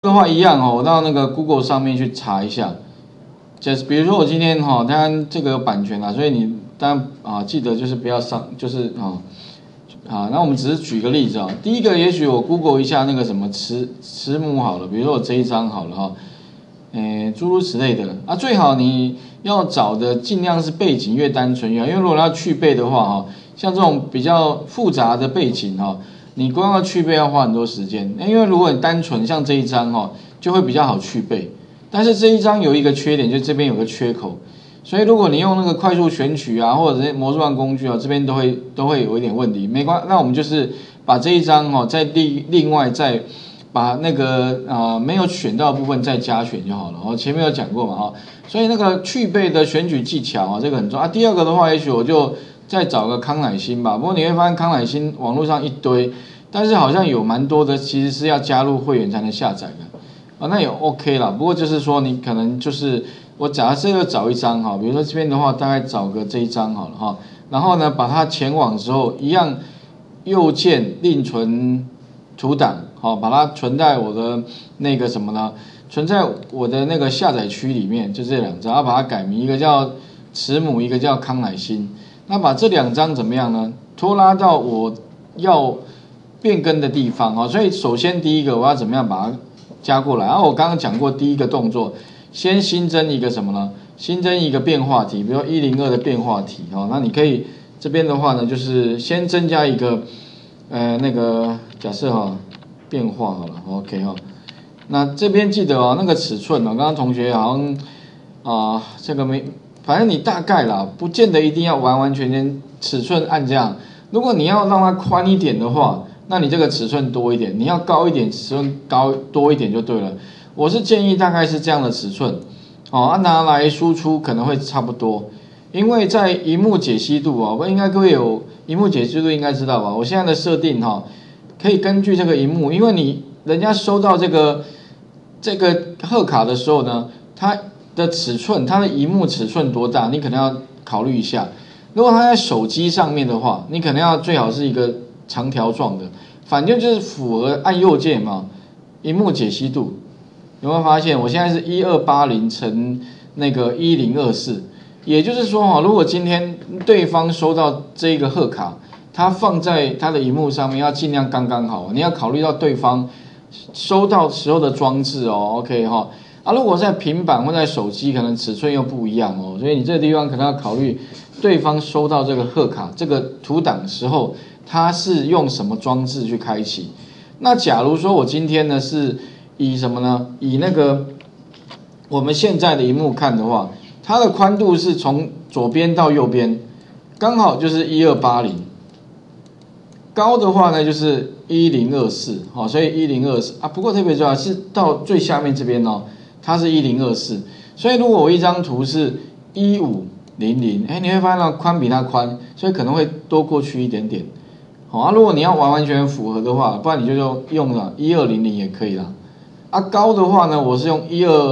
的话一样哦，我到那个 Google 上面去查一下，就是比如说我今天哈，它这个有版权啦，所以你当然啊记得就是不要上，就是那我们只是举个例子啊，第一个也许我 Google 一下那个什么慈母好了，比如说我这一张好了哈，诸如此类的啊，最好你要找的尽量是背景越单纯越好，因为如果要去背的话哈，像这种比较复杂的背景哈。你光要去背要花很多时间，因为如果你单纯像这一张哦，就会比较好去背。但是这一张有一个缺点，就这边有个缺口，所以如果你用那个快速选取啊，或者是魔术棒工具啊，这边都会有一点问题。没关，那我们就是把这一张哦，再另外再把那个没有选到的部分再加选就好了。我前面有讲过嘛所以那个去背的选取技巧啊，这个很重要啊。第二个的话，也许我就再找个康乃馨吧，不过你会发现康乃馨网络上一堆，但是好像有蛮多的其实是要加入会员才能下载的那也 OK 啦。不过就是说你可能就是我假设要找一张比如说这边的话大概找个这一张好了然后呢把它前往之后一样右键另存图档把它存在我的那个什么呢？存在我的那个下载区里面，就这两张，要把它改名，一个叫慈母，一个叫康乃馨。那把这两张怎么样呢？拖拉到我要变更的地方所以首先第一个我要怎么样把它加过来？然后我刚刚讲过第一个动作，先新增一个什么呢？新增一个变化题，比如说102的变化题那你可以这边的话呢，就是先增加一个那个假设变化好了 ，OK 那这边记得那个尺寸刚刚同学好像这个没。反正你大概啦，不见得一定要完完全全尺寸按这样。如果你要让它宽一点的话，那你这个尺寸多一点；你要高一点，尺寸多一点就对了。我是建议大概是这样的尺寸，拿来输出可能会差不多。因为在萤幕解析度应该各位有萤幕解析度应该知道吧？我现在的设定可以根据这个萤幕，因为人家收到这个贺卡的时候呢，它的尺寸，它的萤幕尺寸多大，你可能要考虑一下。如果它在手机上面的话，你可能要最好是一个长条状的，反正就是符合按右键嘛，萤幕解析度。有没有发现我现在是1280乘那个1024，也就是说如果今天对方收到这个贺卡，它放在它的萤幕上面要尽量刚刚好，你要考虑到对方收到时候的装置OK 如果在平板或在手机，可能尺寸又不一样所以你这个地方可能要考虑对方收到这个贺卡这个图档的时候，它是用什么装置去开启。那假如说我今天呢是以什么呢？以那个我们现在的萤幕看的话，它的宽度是从左边到右边，刚好就是1280。高的话呢就是1024所以1024不过特别重要是到最下面这边它是1024，所以如果我一张图是1500，你会发现宽比它宽，所以可能会多过去一点点。如果你要完完全全符合的话，不然你就用了1200也可以啦。高的话呢，我是用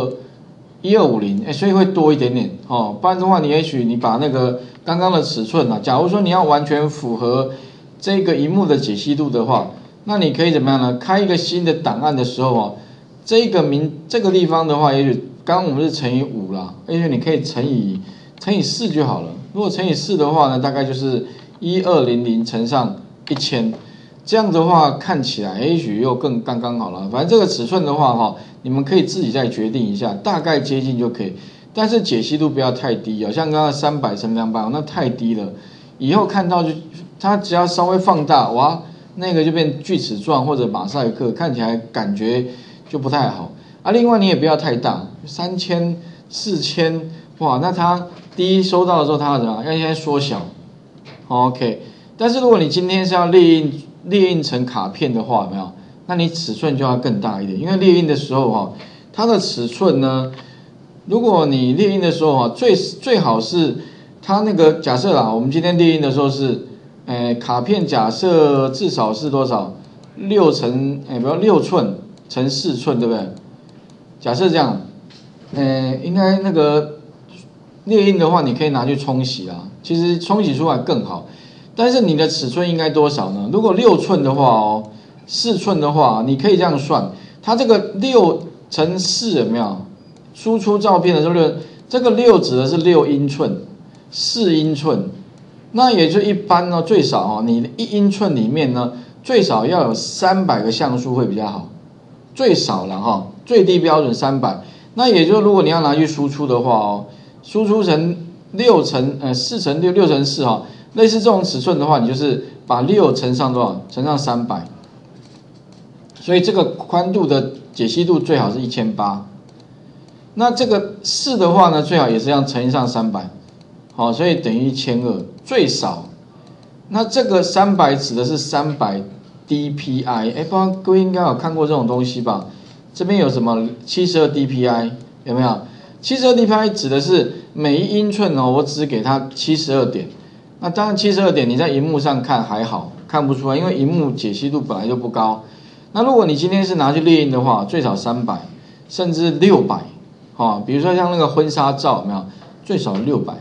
1250，所以会多一点点不然的话，也许你把那个刚刚的尺寸假如说你要完全符合这个萤幕的解析度的话，那你可以怎么样呢？开一个新的档案的时候这个地方的话，也许刚刚我们是乘以5啦，也许你可以乘以4就好了。如果乘以4的话呢，大概就是1200乘上1000，这样的话看起来也许又更刚刚好了。反正这个尺寸的话你们可以自己再决定一下，大概接近就可以。但是解析度不要太低像刚刚300乘200那太低了，以后看到就它只要稍微放大，哇，那个就变锯齿状或者马赛克，看起来感觉就不太好另外你也不要太大，3000、4000，哇，那它第一收到的时候它要怎么样？要先缩小 ，OK。但是如果你今天是要列印成卡片的话，有没有？那你尺寸就要更大一点，因为列印的时候它的尺寸呢，如果你列印的时候最好是它那个假设啦，我们今天列印的时候是，卡片假设至少是多少？6乘，比如6寸乘4寸，对不对？假设这样，应该那个列印的话，你可以拿去冲洗啦，其实冲洗出来更好。但是你的尺寸应该多少呢？如果6寸的话4寸的话，你可以这样算， 它这个6×4有没有？输出照片的时候这个6指的是6英寸，4英寸，那也就一般呢，最少哦，你1英寸里面呢，最少要有300个像素会比较好，最少了哈，最低标准300。那也就如果你要拿去输出的话哦，输出成4×6×4哈，类似这种尺寸的话，你就是把6乘上多少？乘上300。所以这个宽度的解析度最好是1800。那这个4的话呢，最好也是这样乘上300，好，所以等于1200最少。那这个300指的是300 dpi， 不知道各位应该有看过这种东西吧？这边有什么72 dpi 有没有？72 dpi 指的是每1英寸哦，我只给它72点。那当然72点你在荧幕上看还好，看不出来，因为荧幕解析度本来就不高。那如果你今天是拿去列印的话，最少300，甚至600。比如说像那个婚纱照有没有？最少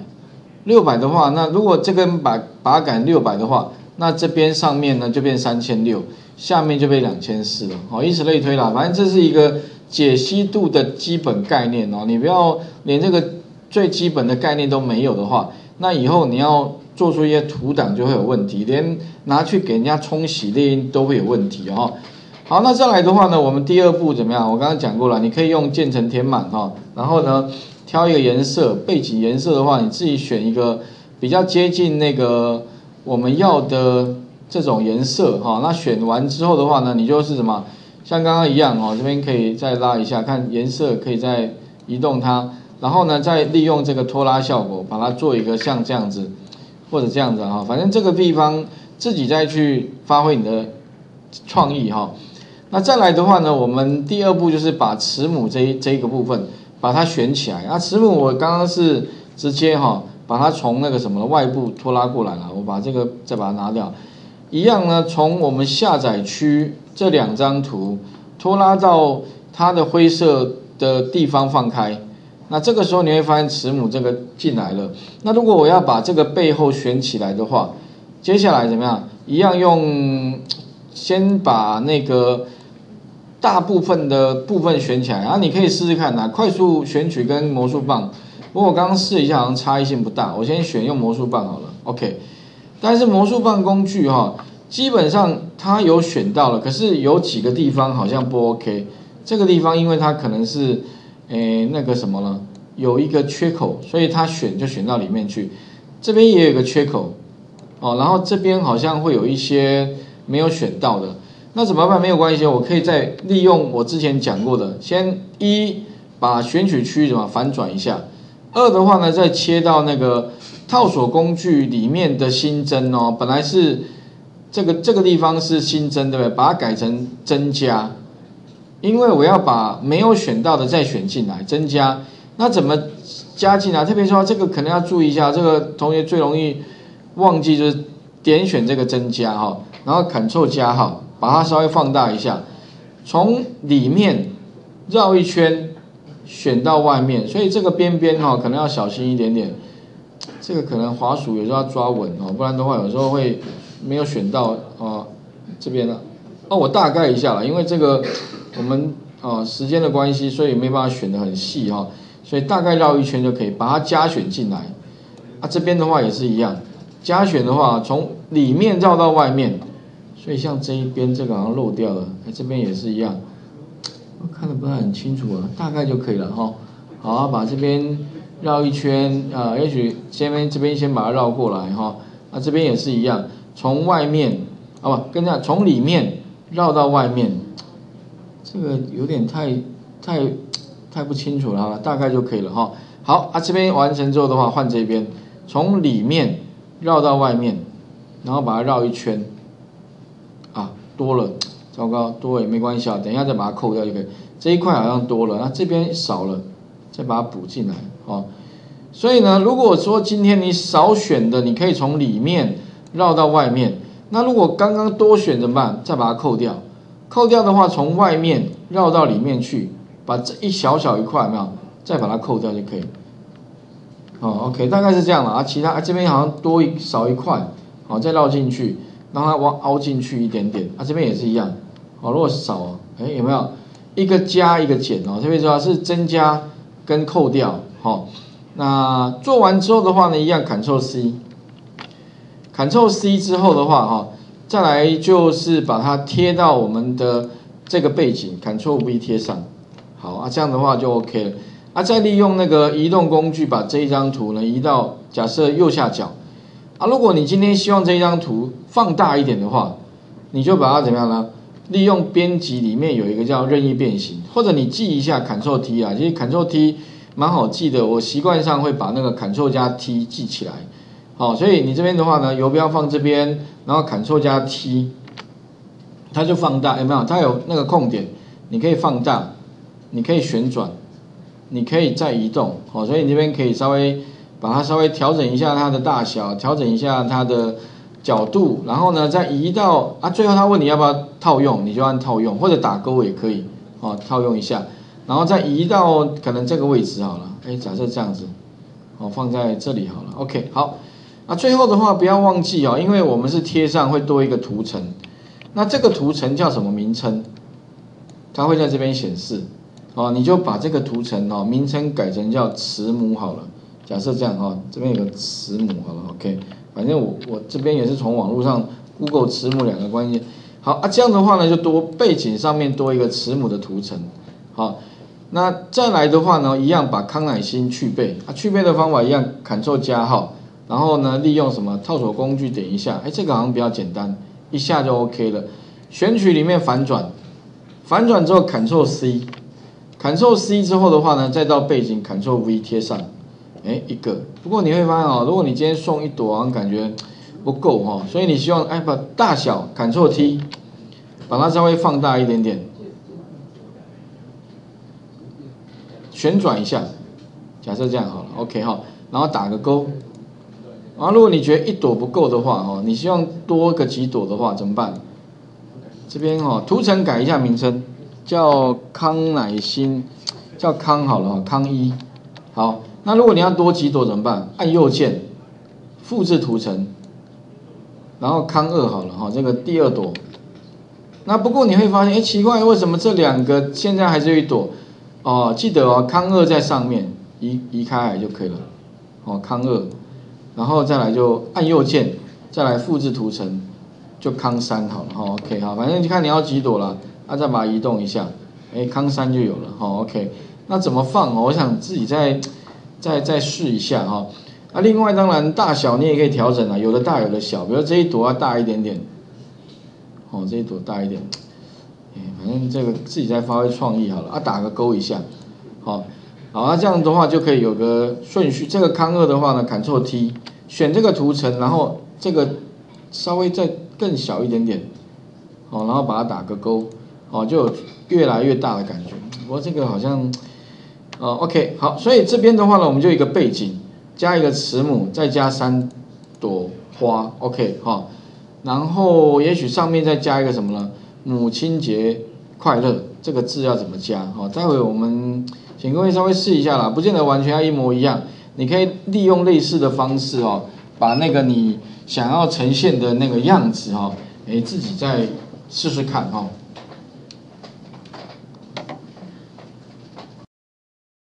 600的话，那如果这根把它改600的话，那这边上面呢就变3600，下面就变2400了，以此类推啦。反正这是一个解析度的基本概念哦，你不要连这个最基本的概念都没有的话，那以后你要做出一些图档就会有问题，连拿去给人家冲洗列印都会有问题哦。好，那再来的话呢，我们第2步怎么样？我刚刚讲过了，你可以用渐层填满哈，然后呢挑一个颜色，背景颜色的话，你自己选一个比较接近那个我们要的这种颜色哈。那选完之后的话呢，你就是什么，像刚刚一样哦，这边可以再拉一下，看颜色可以再移动它，然后呢再利用这个拖拉效果，把它做一个像这样子或者这样子哈，反正这个地方自己再去发挥你的创意哈。那再来的话呢，我们第2步就是把慈母这一个部分把它选起来。那慈母我刚刚是直接把它从那个什么外部拖拉过来了，我把这个再把它拿掉。一样呢，从我们下载区这2张图拖拉到它的灰色的地方放开。那这个时候你会发现慈母这个进来了。那如果我要把这个背后选起来的话，接下来怎么样？一样先把那个大部分的部分选起来，然后你可以试试看快速选取跟魔术棒。不过我刚刚试一下，好像差异性不大。我先选用魔术棒好了 ，OK。但是魔术棒工具基本上它有选到了，可是有几个地方好像不 OK。这个地方因为它可能是那个什么了，有一个缺口，所以它就选到里面去。这边也有一个缺口然后这边好像会有一些没有选到的。那怎么办？没有关系，我可以再利用我之前讲过的，先把选取区反转一下，2的话呢再切到那个套索工具里面的新增本来是这个地方是新增对不对？把它改成增加，因为我要把没有选到的再选进来增加。那怎么加进来？特别说这个可能要注意一下，这个同学最容易忘记就是点选这个增加然后 Ctrl 加号。把它稍微放大一下，从里面绕一圈，选到外面，所以这个边边可能要小心一点点。这个可能滑鼠有时候要抓稳不然的话有时候会没有选到这边了。我大概一下了，因为这个我们时间的关系，所以没办法选得很细所以大概绕一圈就可以把它加选进来。这边的话也是一样，加选的话从里面绕到外面。所以像这一边这个好像漏掉了，这边也是一样，我看得不太很清楚大概就可以了好，把这边绕一圈也许这边先把它绕过来这边也是一样，从外面从里面绕到外面，这个有点太不清楚了大概就可以了好这边完成之后的话，换这边从里面绕到外面，然后把它绕一圈。多了，糟糕，多了也没关系等一下再把它扣掉就可以。这一块好像多了，那这边少了，再把它补进来所以呢，如果说今天你少选的，你可以从里面绕到外面。那如果刚刚多选怎么办？再把它扣掉。扣掉的话，从外面绕到里面去，把这一小一块有没有？再把它扣掉就可以。OK， 大概是这样了其他这边好像少一块，再绕进去。让它凹进去一点点这边也是一样如果少有没有一个加一个减哦，特别重要是增加跟扣掉哦。那做完之后的话呢，一样 Ctrl C，Ctrl C 之后的话哈，再来就是把它贴到我们的这个背景 ，Ctrl V 贴上。好啊，这样的话就 OK 了。啊，再利用那个移动工具把这一张图呢移到假设右下角。啊，如果你今天希望这一张图放大一点的话，你就把它怎么样呢？利用编辑里面有一个叫任意变形，或者你记一下 Ctrl T 啊，其实 Ctrl T 蛮好记的，我习惯上会把那个 Ctrl 加 T 记起来。好，所以你这边的话呢，游标放这边，然后 Ctrl 加 T， 它就放大，有没有？它有那个空点，你可以放大，你可以旋转，你可以再移动。好，所以你这边可以稍微把它稍微调整一下它的大小，调整一下它的角度，然后呢再移到啊，最后他问你要不要套用，你就按套用，或者打勾也可以，哦，套用一下，然后再移到可能这个位置好了，哎，假设这样子，哦，放在这里好了 ，OK， 好，那最后的话不要忘记哦，因为我们是贴上会多一个图层，那这个图层叫什么名称？它会在这边显示，哦，你就把这个图层哦名称改成叫慈母好了，假设这样哈，这边有个慈母好了 ，OK。反正我这边也是从网络上 Google 慈母两个关键，好啊，这样的话呢就多背景上面多一个慈母的图层，好，那再来的话呢，一样把康乃馨去背啊，去背的方法一样 ，Ctrl 加号，然后呢利用什么套索工具点一下，哎，这个好像比较简单，一下就 OK 了，选取里面反转，反转之后 Ctrl C，Ctrl C 之后的话呢，再到背景 Ctrl V 贴上。哎，一个。不过你会发现哦，如果你今天送一朵，好像感觉不够哈，所以你希望哎把大小 Ctrl T， 把它稍微放大一点点，旋转一下，假设这样好了 ，OK 哈，然后打个勾。然后如果你觉得一朵不够的话哈，你希望多个几朵的话怎么办？这边哈图层改一下名称，叫康乃馨，叫康好了哈，康一，好。那如果你要多几朵怎么办？按右键，复制图层，然后康2好了哈，这个第2朵。那不过你会发现，哎，奇怪，为什么这两个现在还是有一朵？哦，记得哦，康2在上面，移开来就可以了。哦，康2，然后再来就按右键，再来复制图层，就康3好了哈。OK 好，反正就看你要几朵了，那再把它移动一下，哎，康3就有了哈。OK， 那怎么放哦？我想自己再试一下哈，啊，另外当然大小你也可以调整啊，有的大有的小，比如这一朵要大一点点，哦，这一朵大一点，反正这个自己再发挥创意好了，啊，打个勾一下，好，好，那这样的话就可以有个顺序，这个康2的话呢 ，Ctrl T， 选这个图层，然后这个稍微再更小一点点，哦，然后把它打个勾，哦，就有越来越大的感觉，不过这个好像。OK， 好，所以这边的话呢，我们就一个背景，加一个慈母，再加3朵花 ，OK， 好，然后也许上面再加一个什么呢？母亲节快乐这个字要怎么加？好，待会我们请各位稍微试一下啦，不见得完全要一模一样，你可以利用类似的方式哦，把那个你想要呈现的那个样子哦，自己再试试看哦。